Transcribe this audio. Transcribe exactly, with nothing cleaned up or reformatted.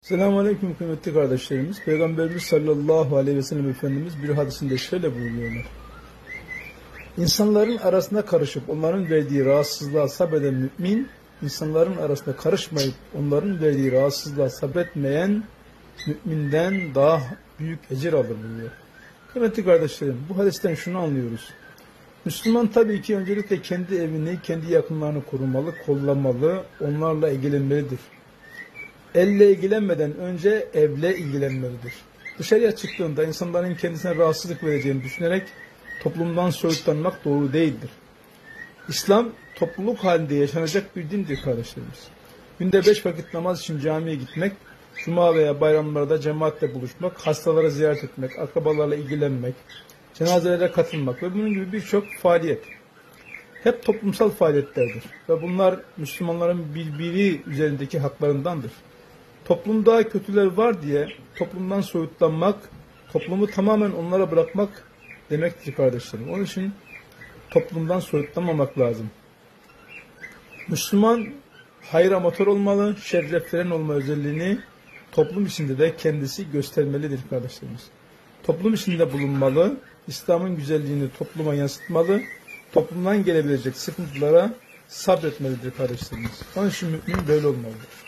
Selamünaleyküm kıymetli kardeşlerimiz. Peygamberimiz sallallahu aleyhi ve sellem Efendimiz bir hadisinde şöyle buyuruyorlar. İnsanların arasında karışıp onların verdiği rahatsızlığa sabreden mümin, insanların arasında karışmayıp onların verdiği rahatsızlığa sabretmeyen müminden daha büyük ecir alır buyuruyor. Kıymetli kardeşlerim, bu hadisten şunu anlıyoruz. Müslüman tabii ki öncelikle kendi evini, kendi yakınlarını korumalı, kollamalı, onlarla ilgilenmelidir. Elle ilgilenmeden önce evle ilgilenmelidir. Dışarıya çıktığında insanların kendisine rahatsızlık vereceğini düşünerek toplumdan soyutlanmak doğru değildir. İslam topluluk halinde yaşanacak bir dindir kardeşlerimiz. Günde beş vakit namaz için camiye gitmek, cuma veya bayramlarda cemaatle buluşmak, hastalara ziyaret etmek, akrabalarla ilgilenmek, cenazelere katılmak ve bunun gibi birçok faaliyet. Hep toplumsal faaliyetlerdir ve bunlar Müslümanların birbiri üzerindeki haklarındandır. Toplumda kötüler var diye toplumdan soyutlanmak, toplumu tamamen onlara bırakmak demektir kardeşlerim. Onun için toplumdan soyutlanmamak lazım. Müslüman hayır amatör olmalı, şerre fren olma özelliğini toplum içinde de kendisi göstermelidir kardeşlerimiz. Toplum içinde bulunmalı, İslam'ın güzelliğini topluma yansıtmalı, toplumdan gelebilecek sıkıntılara sabretmelidir kardeşlerimiz. Onun için mümin böyle olmalıdır.